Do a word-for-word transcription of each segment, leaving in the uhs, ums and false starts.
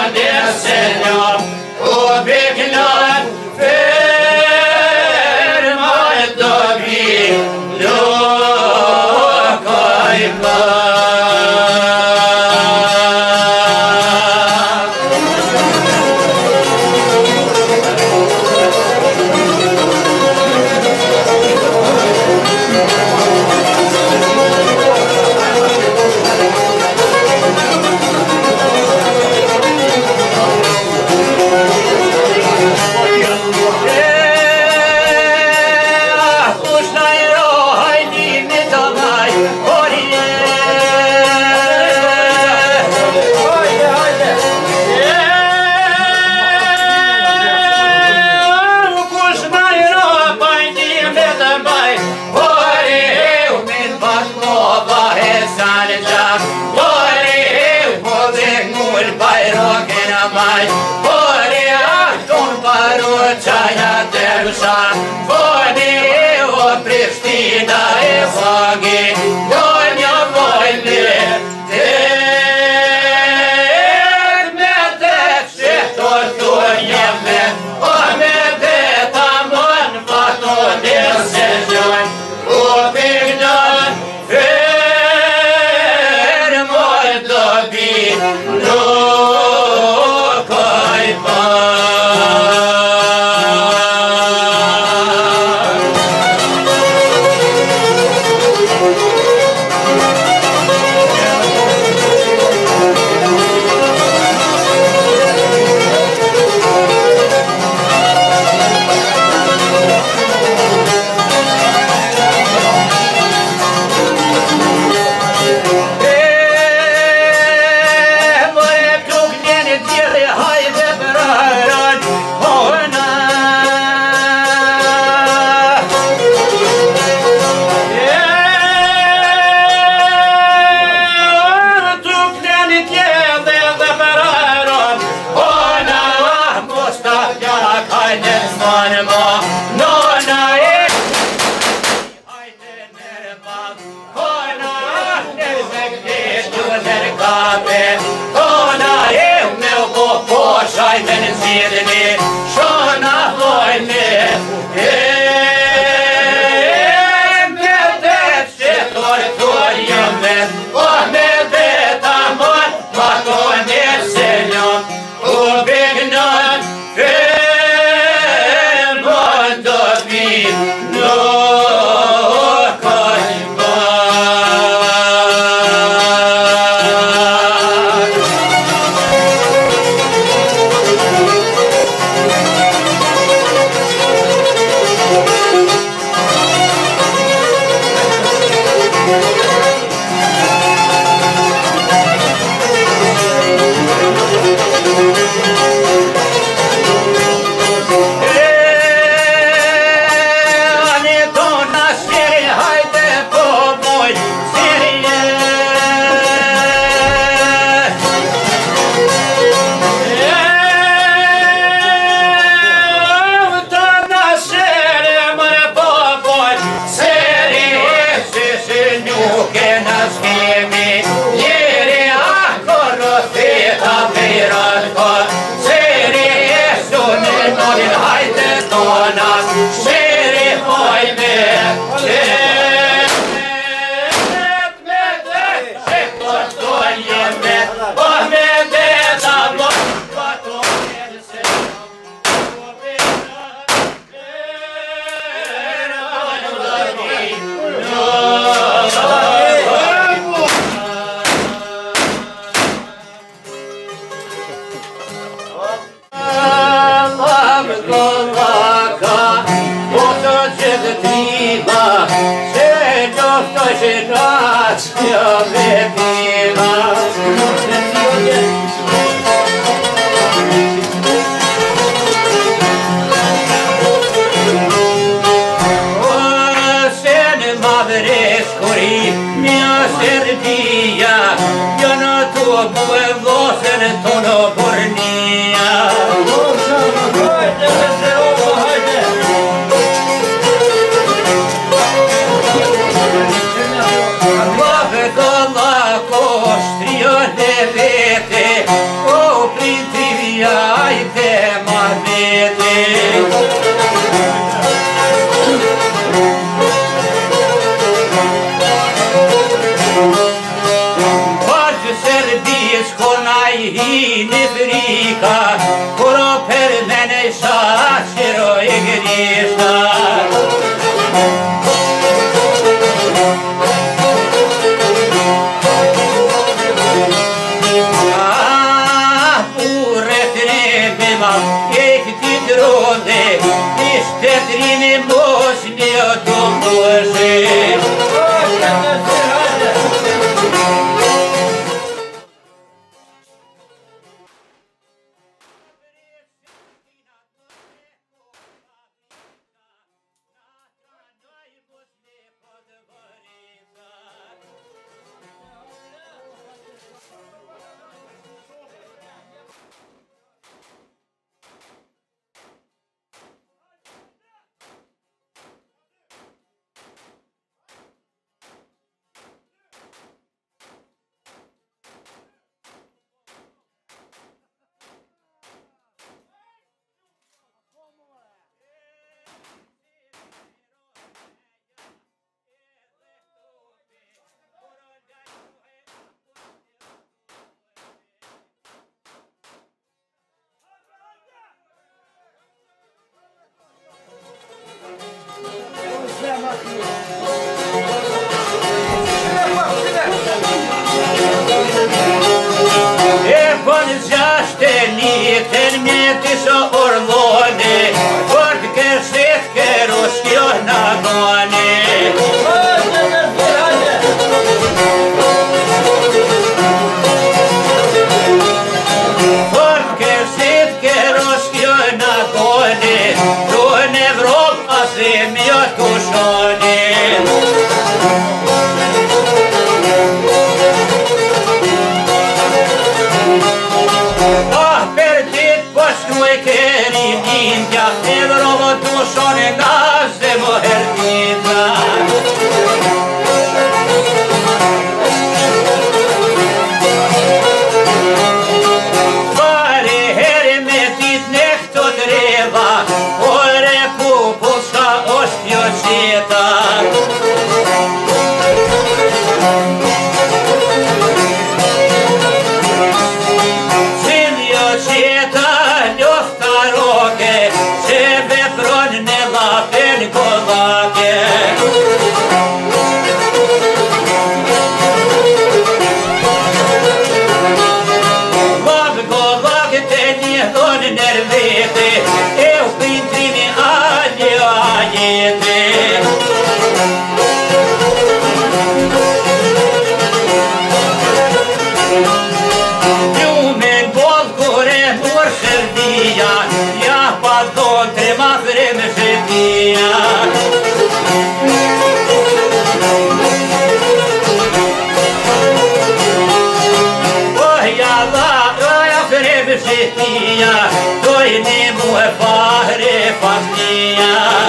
Love it, love ai te Mahmeti. Hini frika, kuro per mene shashiro igrishta. Ah, pure trebima, ek ti drone, ishte trimi mos mio dumdoshe. E kon zjashte një termeti so orlone, por të kërset kërus kjo në gone. Por të kërset kërus kjo në gone, do në Evropë asim jo të shone. Indja, edhe robot të shone gaz dhe më herdita. Fare here me tit në këto dreva, ore popull shka është kjo qeta. Sinjo qeta loftaroke, se vepron në lapen kodake. Lap kodake të një donë nërvete, e u pintrimi alje ajete. Ljumen bol kore mor shërdia, ja pa donë tre ma vreme shërdia. Oja la, oja vreme shërdia, dojni mu e fahre fasnia.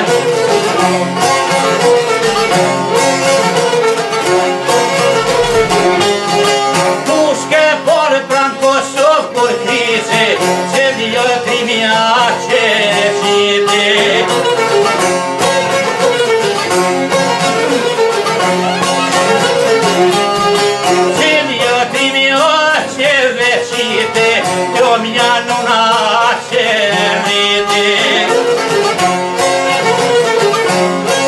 Mushke por pran Kosovë kur krize, që dio trimi aqe shqipe. Që dio trimi aqe shqipe, jo mja nuna aqe rrite.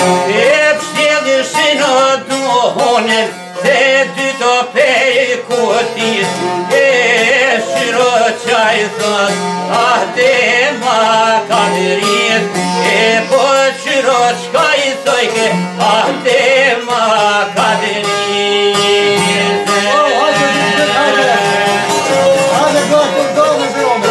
Te dyto pe kutis e shirocaj thot ah te ma kaderit e po shirochkaj thojke ah te ma kaderit. Hajde gledaj, dobro bilo.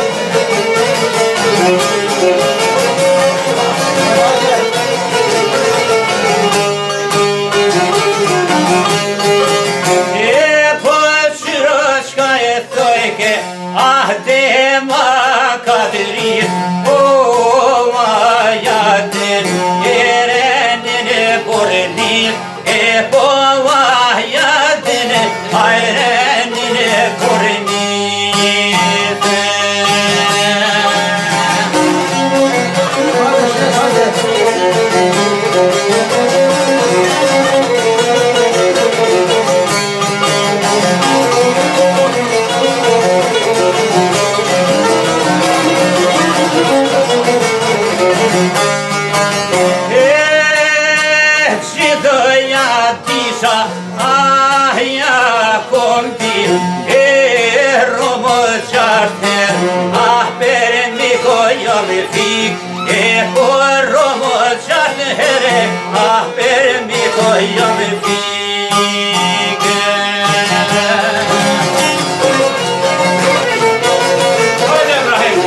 Ah, de ma kaderit, o ma yadin, erenine korenit, e po ma yadin, ayrenine korenit. E por Romo Chartere, ah, per mi coglio mi fighe. Olha, Ibrahim.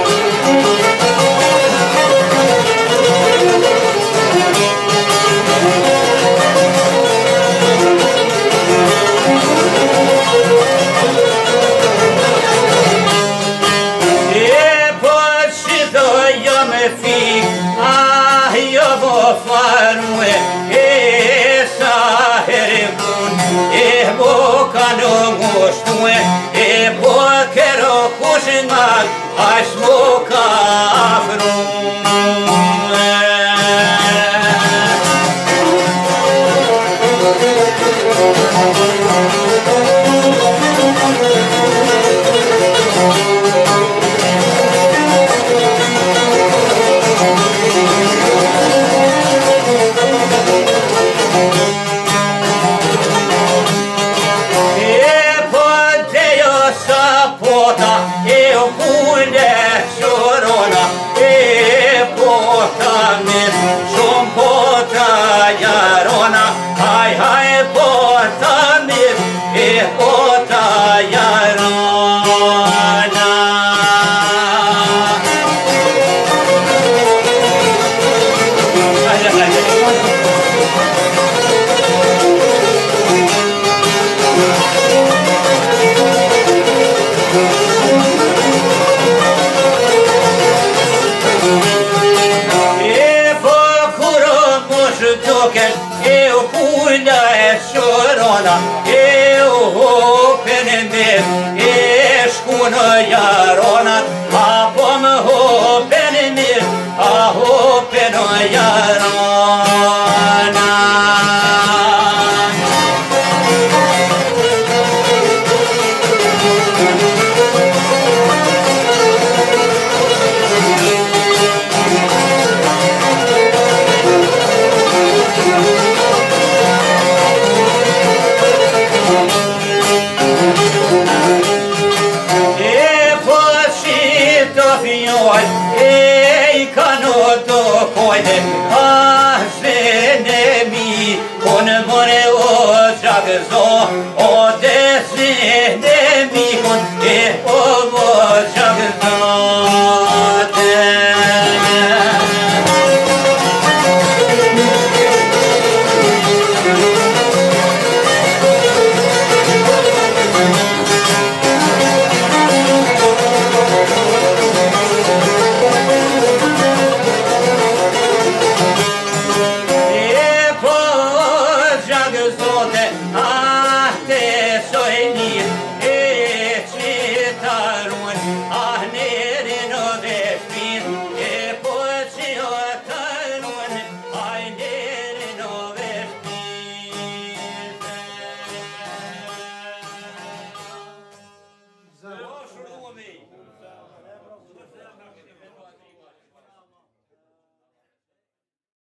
E por si do io me fig, ah, io vo farue, e sa erebun, e vo cano mostue, e vo quero cozinhar, as boca afrum. Hai, hai, porta mir, e porta iarona. Haide, haide. E procuro moștoken, eu pulea e șorona, eu hopenemir, ești cună iarona, apom hopenemir, a hopenă iarona. Ei canoto coide, ah, venemi, con more o jagzo,